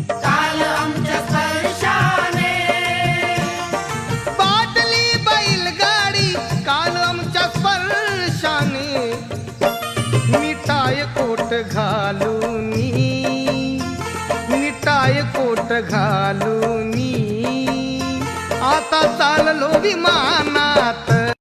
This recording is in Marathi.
काल आमच्या स्पर्शाने, बाटली बैलगाडी काल आमच्या स्पर्शाने, मिठाई कोट घालूनी, मिठाई कोट घालूनी, आता चाललो विमानात